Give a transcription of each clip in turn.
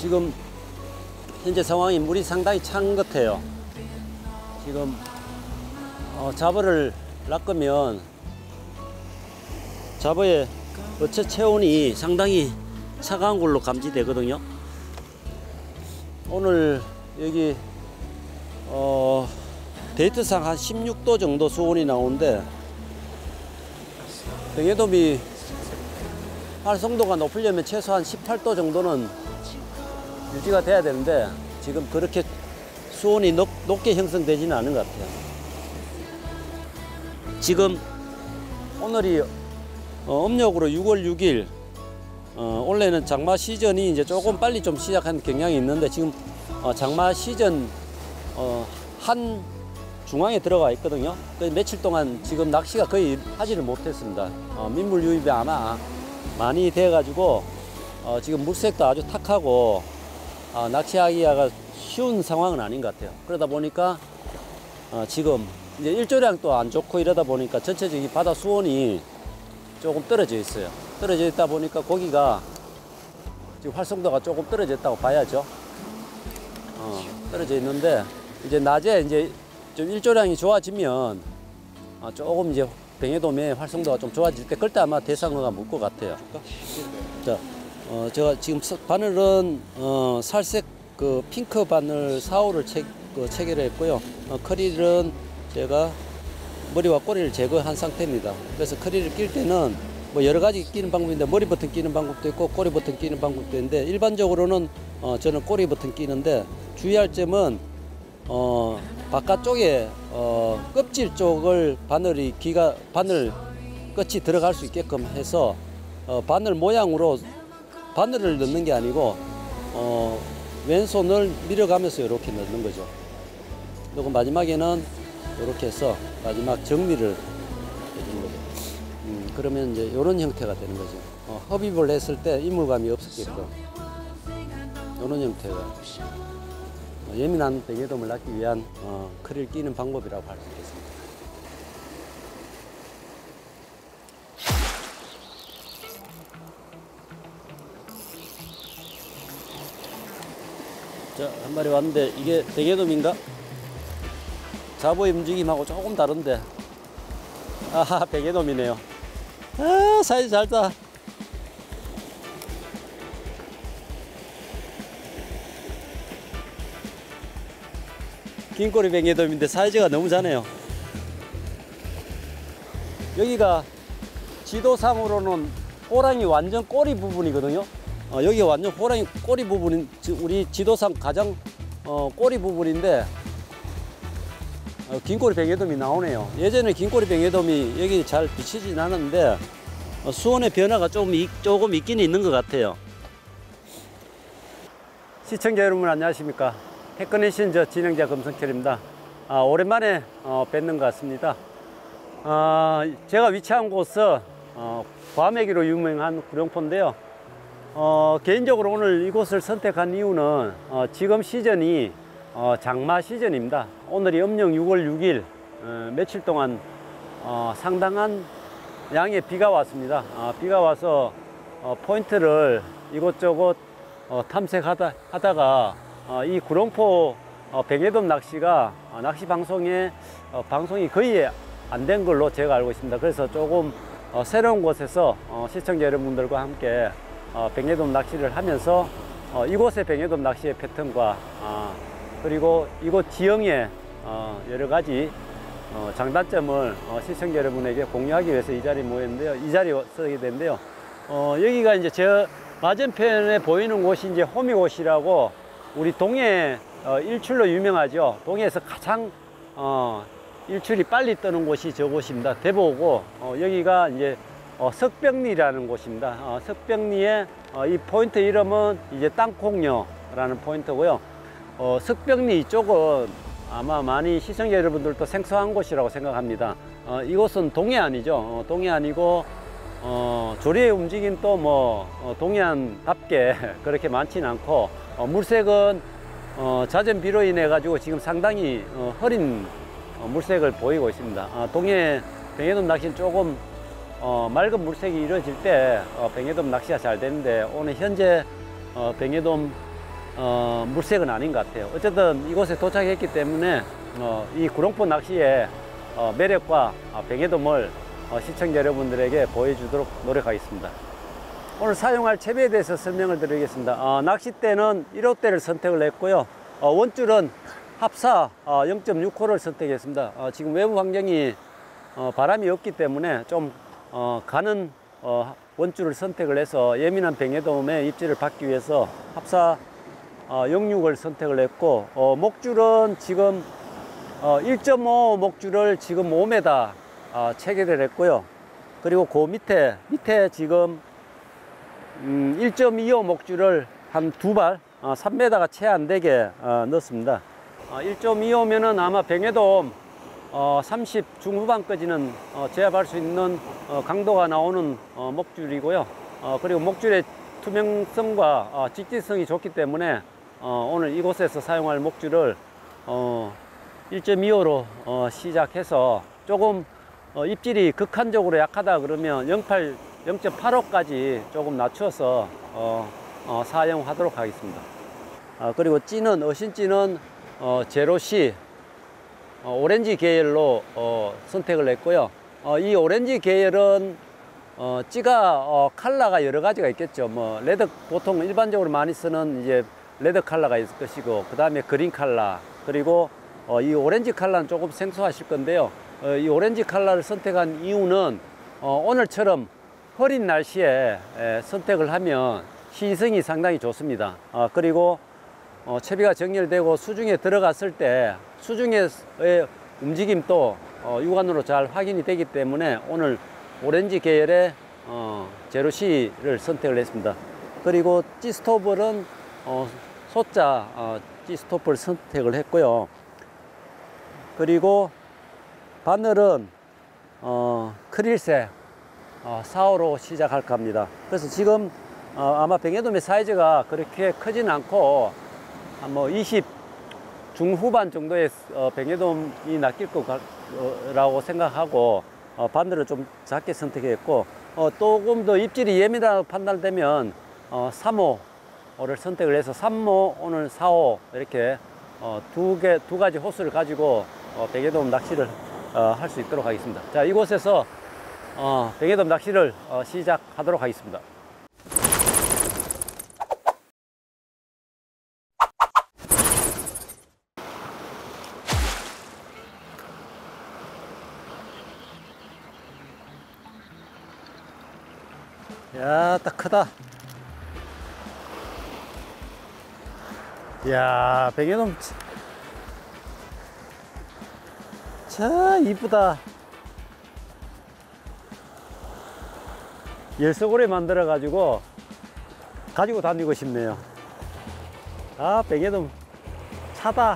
지금 현재 상황이 물이 상당히 찬 것 같아요. 지금 잡어를 낚으면 잡어의 어체 체온이 상당히 차가운 걸로 감지되거든요. 오늘 여기 데이터상 한 16도 정도 수온이 나오는데 뱅에돔이 활성도가 높으려면 최소한 18도 정도는 유지가 돼야 되는데 지금 그렇게 수온이 높게 형성되지는 않은 것 같아요. 지금 오늘이 음력으로 6월 6일 원래는 장마 시즌이 이제 조금 빨리 좀 시작한 경향이 있는데 지금 장마 시즌 한 중앙에 들어가 있거든요. 며칠 동안 지금 낚시가 거의 하지를 못했습니다. 민물 유입이 아마 많이 돼 가지고 지금 물색도 아주 탁하고 낚시하기가 쉬운 상황은 아닌 것 같아요. 그러다 보니까 지금 이제 일조량도 안 좋고 이러다 보니까 전체적인 바다 수온이 조금 떨어져 있어요. 떨어져 있다 보니까 고기가 지금 활성도가 조금 떨어졌다고 봐야죠. 떨어져 있는데 이제 낮에 이제 좀 일조량이 좋아지면 조금 이제 뱅에돔의 활성도가 좀 좋아질 때 그때 아마 대상어가 물 것 같아요. 자, 제가 지금 바늘은 살색 그 핑크 바늘 4호를 체결했고요. 커리는 제가 머리와 꼬리를 제거한 상태입니다. 그래서 커리를 낄 때는 뭐 여러 가지 끼는 방법인데 머리 버튼 끼는 방법도 있고 꼬리 버튼 끼는 방법도 있는데 일반적으로는 저는 꼬리 버튼 끼는데 주의할 점은 바깥쪽에 껍질 쪽을 바늘 끝이 들어갈 수 있게끔 해서 바늘 모양으로 바늘을 넣는 게 아니고 왼손을 밀어가면서 이렇게 넣는 거죠. 그리고 마지막에는 이렇게 해서 마지막 정리를 해주는 거죠. 그러면 이제 이런 형태가 되는 거죠. 흡입을 했을 때 이물감이 없었게끔 이런 형태가 예민한 뱅에돔을 낚기 위한 커리를 끼는 방법이라고 할 수 있겠습니다. 자, 한 마리 왔는데 이게 뱅에돔인가? 잡어의 움직임하고 조금 다른데 아하, 뱅에돔이네요. 아, 사이즈 잘다. 긴꼬리 뱅에돔인데 사이즈가 너무 작네요. 여기가 지도상으로는 호랑이 완전 꼬리 부분이거든요. 여기가 완전 호랑이 꼬리 부분인 우리 지도상 가장 꼬리 부분인데 긴꼬리 뱅에돔이 나오네요. 예전에 긴꼬리 뱅에돔이 여기 잘 비치진 않았는데 수온의 변화가 조금 있긴 있는 것 같아요. 시청자 여러분 안녕하십니까. 테크니션 진행자 금성철입니다. 오랜만에 뵙는 것 같습니다. 제가 위치한 곳은 과메기로 유명한 구룡포인데요. 개인적으로 오늘 이곳을 선택한 이유는 지금 시즌이 장마 시즌입니다. 오늘이 음력 6월 6일 며칠 동안 상당한 양의 비가 왔습니다. 비가 와서 포인트를 이곳저곳 탐색하다가 이 구룡포 뱅에돔 낚시가 낚시 방송이 거의 안 된 걸로 제가 알고 있습니다. 그래서 조금 새로운 곳에서 시청자 여러분들과 함께 뱅에돔 낚시를 하면서 이곳의 뱅에돔 낚시의 패턴과 그리고 이곳 지형의 여러 가지 장단점을 시청자 여러분에게 공유하기 위해서 이 자리에 모였는데요. 이 자리에 서게 됐는데요. 여기가 이제 저 맞은편에 보이는 곳이 이제 호미곶이라고 우리 동해 일출로 유명하죠. 동해에서 가장 일출이 빨리 뜨는 곳이 저곳입니다. 대보고 여기가 이제 석병리라는 곳입니다. 석병리의 이 포인트 이름은 이제 땅콩녀라는 포인트고요. 석병리 이쪽은 아마 많이 시청자 여러분들도 생소한 곳이라고 생각합니다. 이곳은 동해안이죠. 동해안이고 조리의 움직임도 뭐 동해안답게 그렇게 많지는 않고 물색은 잦은 비로 인해 가지고 지금 상당히 흐린 물색을 보이고 있습니다. 동해 뱅에돔 낚시는 조금 맑은 물색이 이루어질 때 뱅에돔 낚시가 잘 되는데 오늘 현재 뱅에돔 물색은 아닌 것 같아요. 어쨌든 이곳에 도착했기 때문에 이 구롱포 낚시의 매력과 뱅에돔을 시청자 여러분들에게 보여주도록 노력하겠습니다. 오늘 사용할 채비에 대해서 설명을 드리겠습니다. 낚싯대는 1호대를 선택을 했고요. 원줄은 합사 0.6호를 선택했습니다. 지금 외부 환경이 바람이 없기 때문에 좀 가는 원줄을 선택을 해서 예민한 뱅에돔의 입질을 받기 위해서 합사 0.6을 선택을 했고, 목줄은 지금 1.5 목줄을 지금 5m 체결을 했고요. 그리고 그 밑에 지금 1.25 목줄을 한 두 발 3m가 채 안 되게 넣습니다. 1.25면은 아마 뱅에돔 30 중후반까지는 제압할 수 있는 강도가 나오는 목줄이고요. 그리고 목줄의 투명성과 직진성이 좋기 때문에 오늘 이곳에서 사용할 목줄을 1.25로 시작해서 조금 입질이 극한적으로 약하다 그러면 0.85까지 조금 낮춰서 사용하도록 하겠습니다. 그리고 찌는 어신찌는 제로C 오렌지 계열로 선택을 했고요. 이 오렌지 계열은 찌가 컬러가 여러 가지가 있겠죠. 뭐 레드, 보통 일반적으로 많이 쓰는 이제 레드 컬러가 있을 것이고, 그 다음에 그린 컬러, 그리고 이 오렌지 컬러는 조금 생소하실 건데요. 이 오렌지 컬러를 선택한 이유는 오늘처럼 흐린 날씨에 선택을 하면 시승이 상당히 좋습니다. 그리고 채비가 정렬되고 수중에 들어갔을 때 수중의 움직임도 육안으로 잘 확인이 되기 때문에 오늘 오렌지 계열의 제로C를 선택을 했습니다. 그리고 찌스토벌은 소자 찌스토벌 선택을 했고요. 그리고 바늘은 크릴색 4호로 시작할까 합니다. 그래서 지금 아마 뱅에돔의 사이즈가 그렇게 크진 않고 뭐 20 중후반 정도의 뱅에돔이 낚일 거라고 생각하고 바늘을 좀 작게 선택했고, 조금 더 입질이 예민하다고 판단되면 3호를 선택을 해서 3호, 오늘 4호 이렇게 두 가지 호수를 가지고 뱅에돔 낚시를 할 수 있도록 하겠습니다. 자, 이곳에서 뱅에돔 낚시를 시작하도록 하겠습니다. 야, 딱 크다. 야, 뱅에돔 참 이쁘다. 열쇠고리 만들어 가지고 다니고 싶네요. 아, 뱅에돔 차다.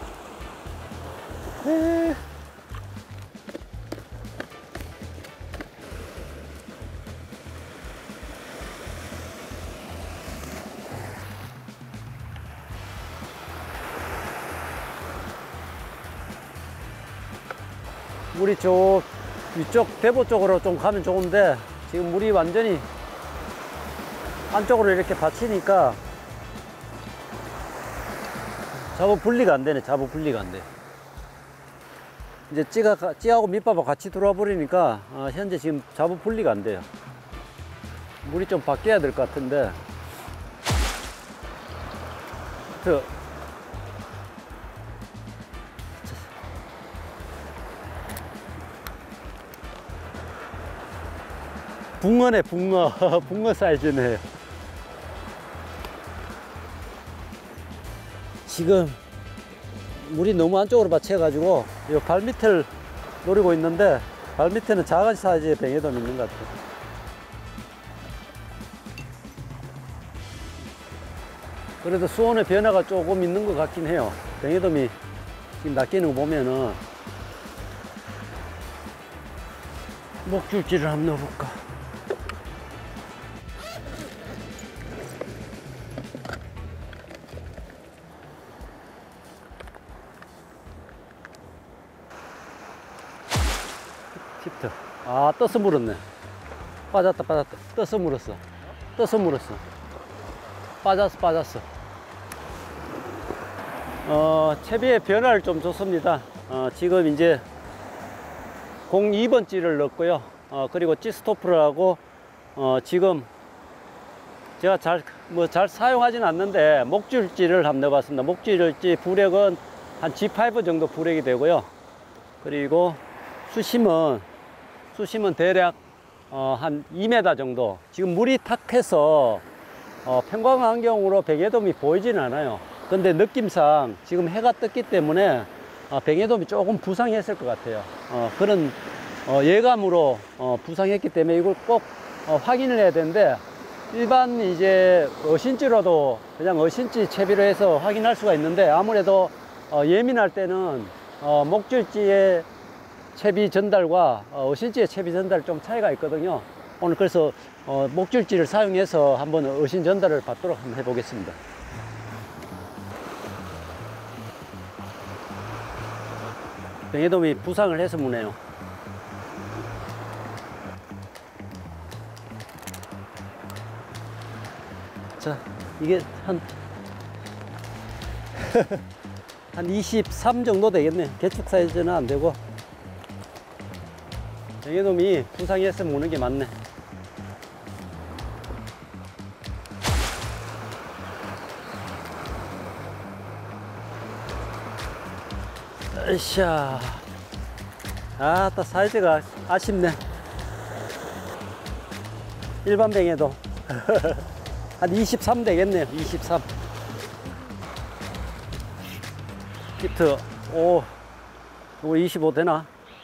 물이 위쪽 대보 쪽으로 좀 가면 좋은데 지금 물이 완전히 안쪽으로 이렇게 받치니까 잡어 분리가 안 되네. 잡어 분리가 안 돼. 이제 찌하고 밑밥하고 같이 들어와 버리니까 현재 지금 잡어 분리가 안 돼요. 물이 좀 바뀌어야 될 것 같은데. 붕어네, 붕어. 붕어 사이즈네. 지금 물이 너무 안쪽으로 받쳐가지고 이 발밑을 노리고 있는데 발밑에는 작은 사이즈의 뱅에돔이 있는 것 같아요. 그래도 수온의 변화가 조금 있는 것 같긴 해요. 뱅에돔이 지금 낚이는 거 보면은. 목줄질을 한번 넣어볼까. 히트. 아, 떠서 물었네. 빠졌다. 떠서 물었어. 빠졌어. 채비의 변화를 좀 줬습니다. 지금 이제 02번찌를 넣었고요. 그리고 찌스토프를 하고, 지금 제가 잘 사용하진 않는데 목줄찌를 한번 넣어봤습니다. 목줄찌 부력은 한 G5 정도 부력이 되고요. 그리고 수심은 대략 한 2m 정도. 지금 물이 탁해서 평광 환경으로 뱅에돔이 보이진 않아요. 근데 느낌상 지금 해가 떴기 때문에 뱅에돔이 조금 부상했을 것 같아요. 그런 예감으로 부상했기 때문에 이걸 꼭 확인을 해야 되는데, 일반 이제 어신찌로도 그냥 어신찌 채비로 해서 확인할 수가 있는데, 아무래도 예민할 때는 목줄찌의 채비 전달과 어신찌의 채비 전달 좀 차이가 있거든요. 오늘 그래서 목줄찌를 사용해서 한번 어신 전달을 받도록 한번 해보겠습니다. 뱅에돔이 부상을 해서 무네요. 자, 이게 한 23 정도 되겠네. 개축 사이즈는 안 되고. 뱅에돔이 부상해서 무는 게 맞네. 으쌰. 아따, 사이즈가 아쉽네. 일반 뱅에돔. 한 23 되겠네요. 23. 히트. 오, 이거 25 되나?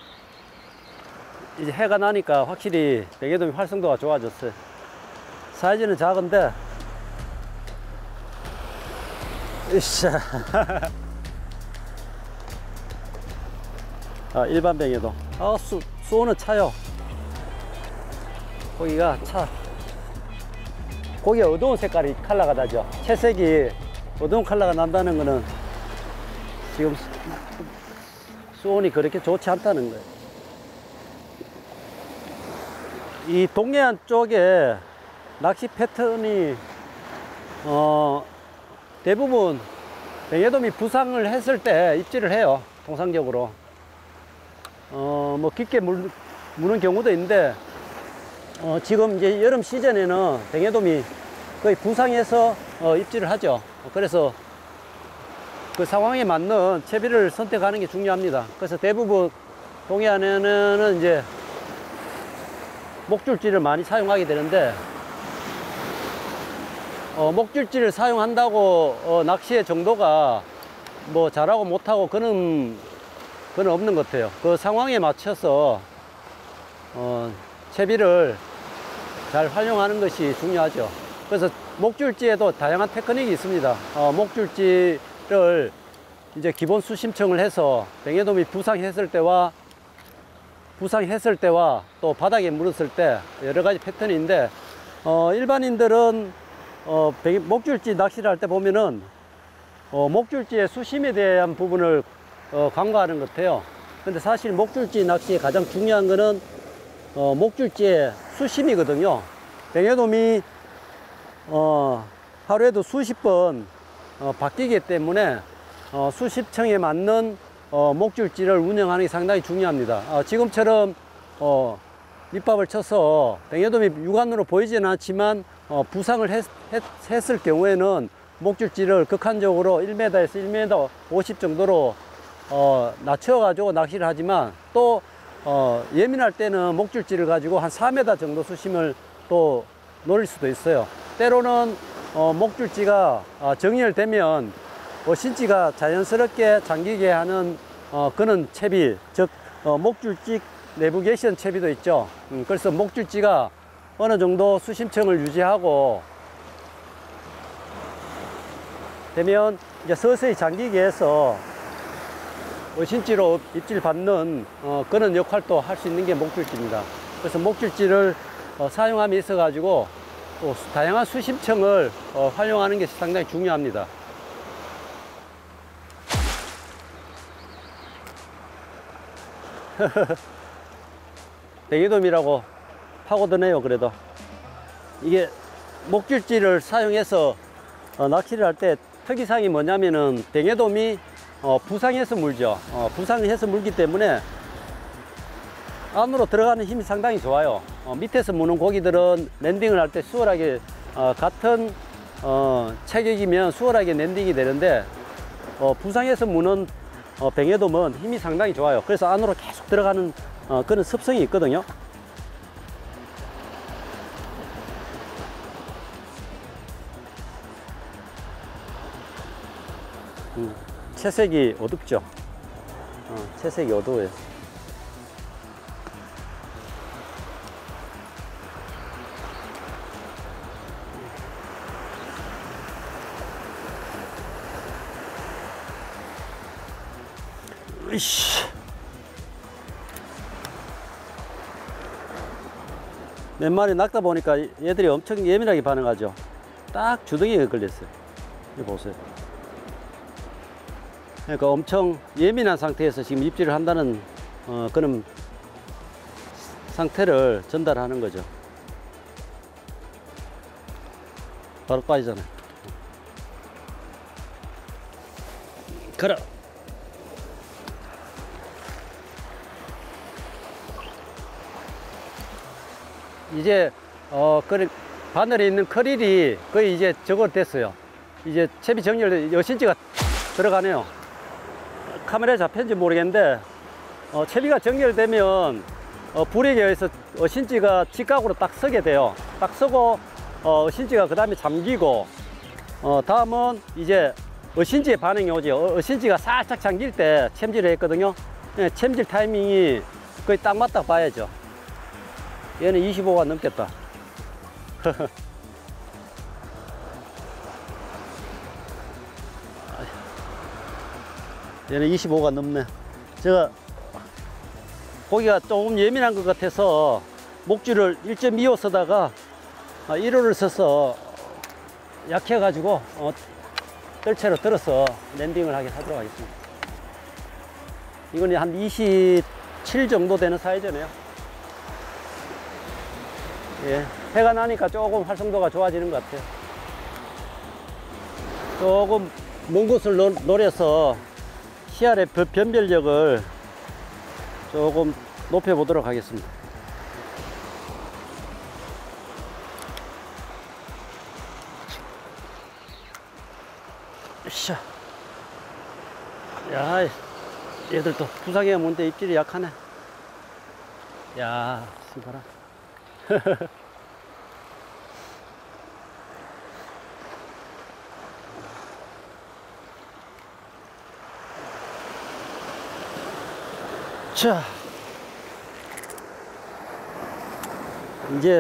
이제 해가 나니까 확실히 뱅에돔이 활성도가 좋아졌어요. 사이즈는 작은데, 으쌰. 일반 뱅에돔. 수온은 차요. 고기가 차. 고기가 어두운 색깔이 컬러가 나죠. 채색이 어두운 컬러가 난다는 거는 지금 수온이 그렇게 좋지 않다는 거예요. 이 동해안 쪽에 낚시 패턴이 대부분 뱅에돔이 부상을 했을 때 입질을 해요. 통상적으로 뭐 깊게 무는 경우도 있는데, 지금 이제 여름 시즌에는 뱅에돔이 거의 부상해서 입질을 하죠. 그래서 그 상황에 맞는 채비를 선택하는 게 중요합니다. 그래서 대부분 동해안에는 이제 목줄찌를 많이 사용하게 되는데, 목줄찌를 사용한다고 낚시의 정도가 뭐 잘하고 못하고 그건 없는 것 같아요. 그 상황에 맞춰서 채비를 잘 활용하는 것이 중요하죠. 그래서 목줄찌에도 다양한 테크닉이 있습니다. 목줄찌를 이제 기본 수심청을 해서 뱅에돔이 부상했을 때와 또 바닥에 물었을 때 여러 가지 패턴이 있는데, 일반인들은 목줄찌 낚시를 할 때 보면은 목줄찌의 수심에 대한 부분을 간과하는 것 같아요. 근데 사실 목줄찌 낚시의 가장 중요한 거는 목줄찌의 수심이거든요. 뱅에돔이 하루에도 수십 번 바뀌기 때문에 수심청에 맞는 목줄찌를 운영하는 게 상당히 중요합니다. 지금처럼 밑밥을 쳐서 뱅에돔이 육안으로 보이지는 않지만 부상을 했을 경우에는 목줄찌를 극한적으로 1m에서 1m 50 정도로 낮춰 가지고 낚시를 하지만, 또 예민할 때는 목줄찌를 가지고 한 4m 정도 수심을 또 노릴 수도 있어요. 때로는 목줄찌가 정렬되면 어신찌가 자연스럽게 잠기게 하는 그런 채비, 즉 목줄찌 내비게이션 채비도 있죠. 그래서 목줄찌가 어느 정도 수심청을 유지하고 되면 이제 서서히 잠기게 해서 어신찌로 입질 받는 그런 역할도 할 수 있는 게 목줄찌입니다. 그래서 목줄찌를 사용함에 있어 가지고 또 다양한 수심청을 활용하는 게 상당히 중요합니다. 뱅에돔이라고 파고드네요. 그래도 이게 목줄찌를 사용해서 낚시를 할 때 특이사항이 뭐냐면은 뱅에돔이 부상해서 물죠. 부상해서 물기 때문에 안으로 들어가는 힘이 상당히 좋아요. 밑에서 무는 고기들은 랜딩을 할 때 수월하게 같은 체격이면 수월하게 랜딩이 되는데 부상해서 무는 뱅에돔은 힘이 상당히 좋아요. 그래서 안으로 계속 들어가는 그런 습성이 있거든요. 채색이 어둡죠. 채색이 어두워요. 으이씨. 몇 마리 낚다 보니까 얘들이 엄청 예민하게 반응하죠. 딱 주둥이에 걸렸어요. 이거 보세요. 그러니까 엄청 예민한 상태에서 지금 입질을 한다는 그런 상태를 전달하는 거죠. 바로 빠지잖아요. 걸어. 이제 그 바늘에 있는 커릴이 거의 이제 저거 됐어요. 이제 채비 정렬 여신지가 들어가네요. 카메라에 잡혔는지 모르겠는데 채비가 정렬되면 불에 의해서 어신지가 직각으로 딱 서게 돼요. 딱 서고 어신지가 그 다음에 잠기고 다음은 이제 어신지의 반응이 오죠. 어신지가 살짝 잠길 때 챔질을 했거든요. 챔질 타이밍이 거의 딱 맞다 봐야죠. 얘는 25가 넘겠다. 얘는 25가 넘네. 제가 고기가 조금 예민한 것 같아서 목줄을 1.25 쓰다가 1호를 써서 약해가지고 뜰채로 들어서 랜딩을 하도록 하겠습니다. 이건 한 27 정도 되는 사이즈네요. 예, 해가 나니까 조금 활성도가 좋아지는 것 같아요. 조금 먼 곳을 노려서 시야의 변별력을 조금 높여보도록 하겠습니다. 으쌰. 야, 얘들도 부상해 뭔데 입질이 약하네. 야, 신발아. 자, 이제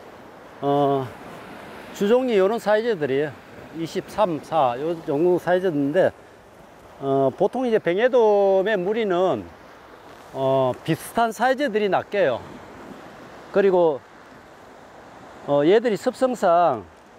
주종이 이런 사이즈들이에요. 23, 4 요 정도 사이즈인데 보통 이제 뱅에돔의 무리는 비슷한 사이즈들이 낚여요. 그리고 얘들이 습성상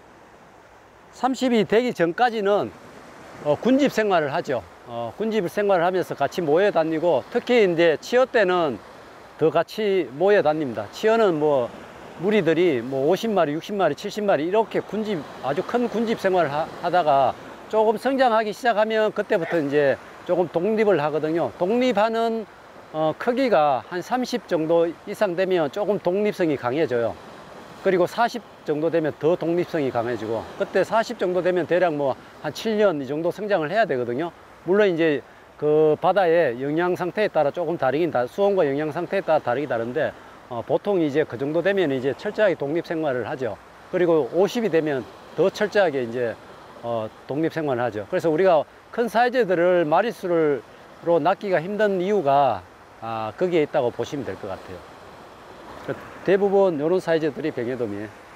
30이 되기 전까지는 군집 생활을 하죠. 군집 생활을 하면서 같이 모여 다니고, 특히 이제 치어 때는 더 같이 모여 다닙니다. 치어는 뭐 무리들이 뭐 50마리, 60마리, 70마리 이렇게 군집, 아주 큰 군집 생활을 하다가 조금 성장하기 시작하면 그때부터 이제 조금 독립을 하거든요. 독립하는 크기가 한 30 정도 이상 되면 조금 독립성이 강해져요. 그리고 40 정도 되면 더 독립성이 강해지고, 그때 40 정도 되면 대략 뭐 한 7년 이 정도 성장을 해야 되거든요. 물론 이제 그 바다의 영양 상태에 따라 조금 다르긴 수온과 영양 상태에 따라 다르긴 다른데 보통 이제 그 정도 되면 이제 철저하게 독립 생활을 하죠. 그리고 50이 되면 더 철저하게 이제 독립 생활을 하죠. 그래서 우리가 큰 사이즈들을 마리수로 낚기가 힘든 이유가 거기에 있다고 보시면 될 것 같아요. 대부분 이런 사이즈들이 뱅에돔이에요.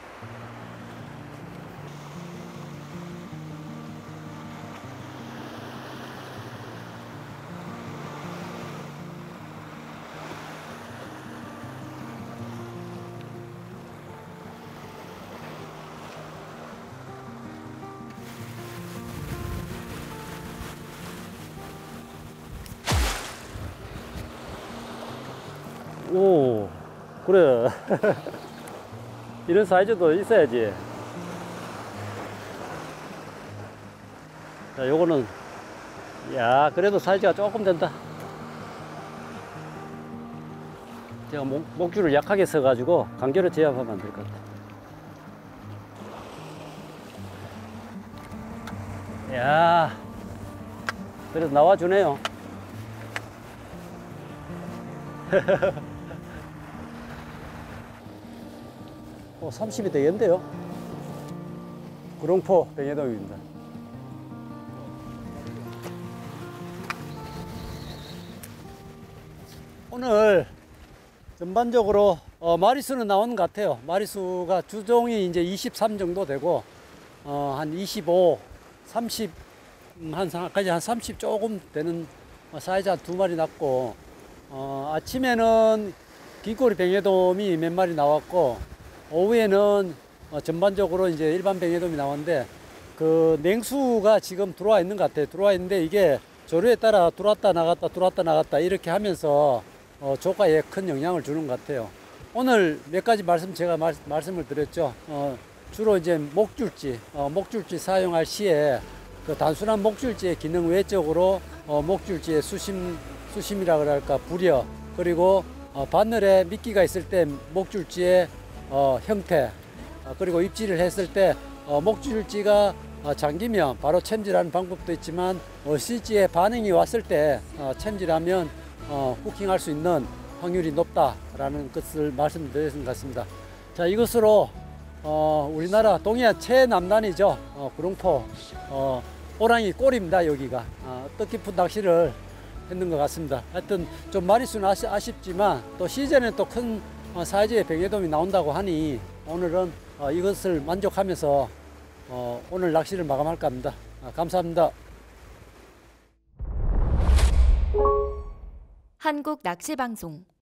오, 그래. 이런 사이즈도 있어야지. 자, 요거는, 야, 그래도 사이즈가 조금 된다. 제가 목줄을 약하게 써가지고 간격을 제압하면 안 될 것 같아. 야, 그래도 나와주네요. 30이 되겠는데요? 구룡포 병해돔입니다. 오늘 전반적으로 마리수는 나오는 것 같아요. 마리수가 주종이 이제 23 정도 되고 한 25, 30 한까지 한 30 조금 되는 사이즈 한 2마리 났고 아침에는 긴꼬리 병해돔이 몇 마리 나왔고 오후에는 전반적으로 이제 일반 병해돔이 나왔는데 그 냉수가 지금 들어와 있는 것 같아요. 들어와 있는데 이게 조류에 따라 들어왔다 나갔다 이렇게 하면서 조과에 큰 영향을 주는 것 같아요. 오늘 몇 가지 제가 말씀을 드렸죠. 주로 이제 목줄지 사용할 시에 그 단순한 목줄지의 기능 외적으로 목줄지의 수심이라 그럴까 부려 그리고 바늘에 미끼가 있을 때 목줄지의 형태 그리고 입질을 했을 때 목줄지가 잠기면 바로 챔질하는 방법도 있지만 실지에 반응이 왔을 때 챔질하면 후킹할 수 있는 확률이 높다라는 것을 말씀드린 것 같습니다. 자, 이것으로 우리나라 동해안 최남단이죠. 구룡포 호랑이 꼴입니다. 여기가 뜻깊은 낚시를 했는 것 같습니다. 하여튼 좀 마리수는 아쉽지만 또 시즌에 또 큰 사이즈의 병해돔이 나온다고 하니 오늘은 이것을 만족하면서 오늘 낚시를 마감할까 합니다. 감사합니다. 한국낚시방송